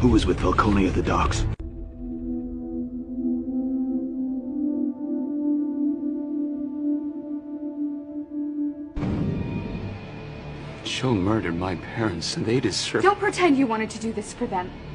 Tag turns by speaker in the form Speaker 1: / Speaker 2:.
Speaker 1: Who was with Falcone at the docks?
Speaker 2: Joe murdered my parents, and they deserve...
Speaker 3: Don't pretend you wanted to do this for them.